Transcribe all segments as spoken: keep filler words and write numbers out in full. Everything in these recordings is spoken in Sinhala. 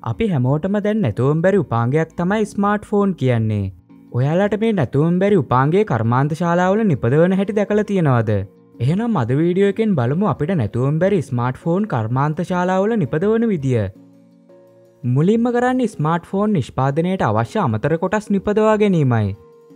අපි හැමෝටම දැන් නැතුවම් බැරි උපාංගයක් තමයි ස්මාර්ට්ෆෝන් කියන්නේ. ඔයාලට මේ නැතුවම් බැරි උපාංගයේ කර්මාන්ත ශාලාවල නිපදවන හැටි දැකලා තියෙනවද? එහෙනම් අද වීඩියෝ එකෙන් බලමු අපිට නැතුවම් බැරි ස්මාර්ට්ෆෝන් කර්මාන්ත ශාලාවල නිපදවන විදිය. මුලින්ම කරන්නේ ස්මාර්ට්ෆෝන් නිෂ්පාදනයට අවශ්‍ය අමතර කොටස් නිපදවා ගැනීමයි.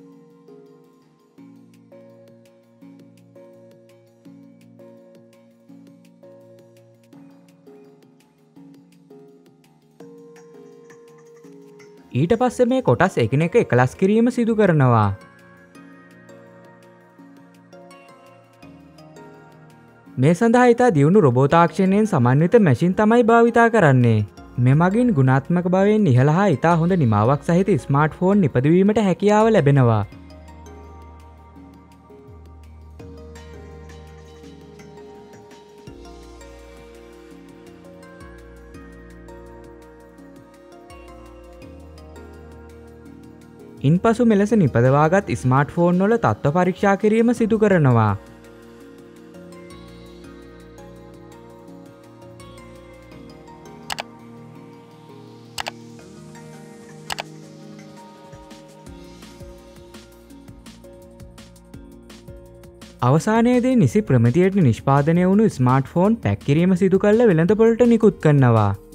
ඊට පස්සේ මේ කොටස් එකිනෙක එකලස් කිරීම සිදු කරනවා. මේ සඳහා ඉතා දියුණු රොබෝ තාක්ෂණයෙන් සමන්විත මැෂින් තමයි භාවිතා කරන්නේ. මෙමගින් ගුණාත්මක භාවයෙන් ඉහළ හා ඉතා හොඳ නිමාවක් සහිත ස්මාර්ට්ෆෝන් නිපදවීමට හැකියාව ලැබෙනවා. ඉන්පසු මෙලෙස නිපදවාගත් ස්මාර්ට්ෆෝන් වල තත්ත්ව පරීක්ෂා කිරීම සිදු කරනවා. අවසානයේදී නිසි ප්‍රමිතියට නිෂ්පාදනය වුණු ස්මාර්ට්ෆෝන් පැක් කිරීම සිදු කළ වෙළඳපොළට නිකුත් කරනවා.